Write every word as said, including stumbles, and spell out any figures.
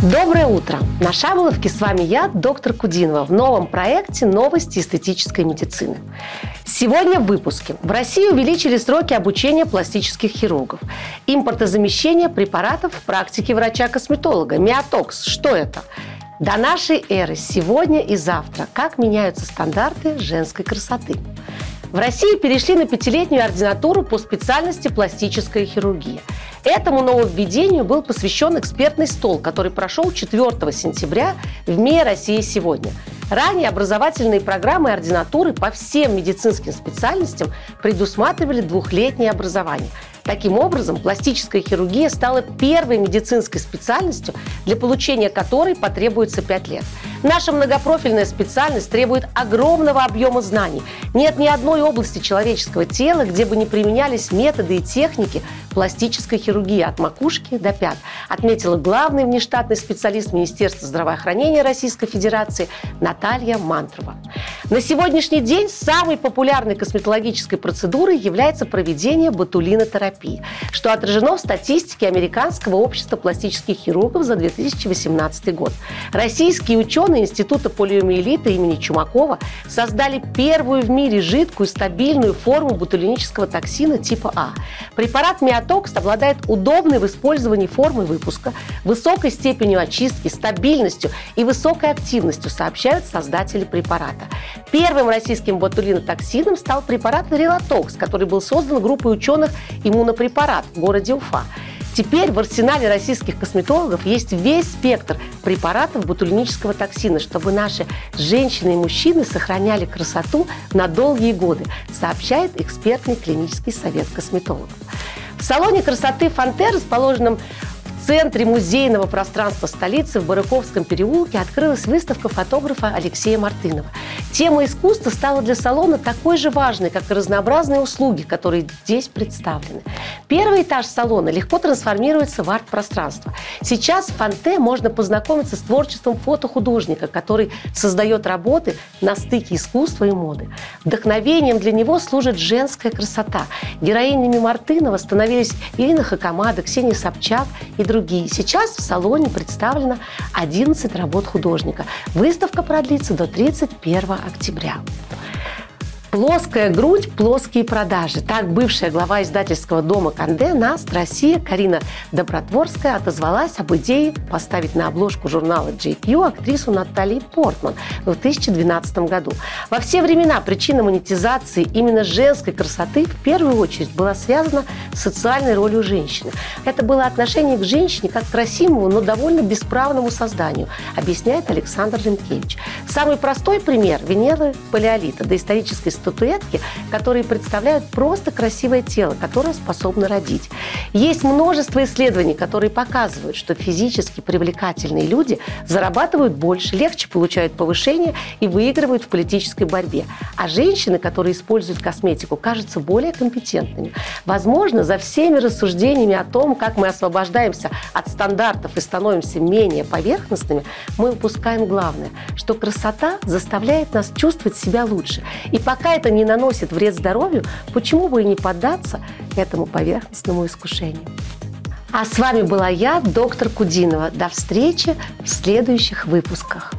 Доброе утро! На Шаболовке с вами я, доктор Кудинова, в новом проекте «Новости эстетической медицины». Сегодня в выпуске. В России увеличили сроки обучения пластических хирургов. Импортозамещение препаратов в практике врача-косметолога. Миотокс. Что это? До нашей эры, сегодня и завтра. Как меняются стандарты женской красоты? В России перешли на пятилетнюю ординатуру по специальности пластическая хирургия. Этому нововведению был посвящен экспертный стол, который прошел четвёртого сентября в МИЭ «Россия сегодня». Ранее образовательные программы ординатуры по всем медицинским специальностям предусматривали двухлетнее образование. Таким образом, пластическая хирургия стала первой медицинской специальностью, для получения которой потребуется пять лет. Наша многопрофильная специальность требует огромного объема знаний. Нет ни одной области человеческого тела, где бы не применялись методы и техники пластической хирургии от макушки до пят, отметила главный внештатный специалист Министерства здравоохранения Российской Федерации Наталья Мантрова. На сегодняшний день самой популярной косметологической процедурой является проведение ботулинотерапии, что отражено в статистике Американского общества пластических хирургов за две тысячи восемнадцатый год. Российские ученые Института полиомиелита имени Чумакова создали первую в мире жидкую стабильную форму ботулинического токсина типа А. Препарат Миотокс обладает удобной в использовании формой выпуска, высокой степенью очистки, стабильностью и высокой активностью, сообщают создатели препарата. Первым российским ботулинотоксином стал препарат Релатокс, который был создан группой ученых «Иммунопрепарат» в городе Уфа. Теперь в арсенале российских косметологов есть весь спектр препаратов ботулинического токсина, чтобы наши женщины и мужчины сохраняли красоту на долгие годы, сообщает экспертный клинический совет косметологов. В салоне красоты «Фонте», расположенном в центре музейного пространства столицы в Барыковском переулке, открылась выставка фотографа Алексея Мартынова. Тема искусства стала для салона такой же важной, как и разнообразные услуги, которые здесь представлены. Первый этаж салона легко трансформируется в арт-пространство. Сейчас в «Фонте» можно познакомиться с творчеством фотохудожника, который создает работы на стыке искусства и моды. Вдохновением для него служит женская красота. Героинями Мартынова становились Ирина Хакамада, Ксения Собчак и другие. Сейчас в салоне представлено одиннадцать работ художника. Выставка продлится до тридцать первого октября. Плоская грудь, плоские продажи. Так бывшая глава издательского дома «Канде» «Наст Россия» Карина Добротворская отозвалась об идее поставить на обложку журнала джей кью актрису Натали Портман в две тысячи двенадцатом году. Во все времена причина монетизации именно женской красоты в первую очередь была связана с социальной ролью женщины. Это было отношение к женщине как к красивому, но довольно бесправному созданию, объясняет Александр Ренкевич. Самый простой пример – Венеры палеолита, доисторической статуэтки, которые представляют просто красивое тело, которое способно родить. Есть множество исследований, которые показывают, что физически привлекательные люди зарабатывают больше, легче получают повышение и выигрывают в политической борьбе. А женщины, которые используют косметику, кажутся более компетентными. Возможно, за всеми рассуждениями о том, как мы освобождаемся от стандартов и становимся менее поверхностными, мы упускаем главное, что красота заставляет нас чувствовать себя лучше. И пока это не наносит вред здоровью, почему бы и не поддаться этому поверхностному искушению? А с вами была я, доктор Кудинова. До встречи в следующих выпусках.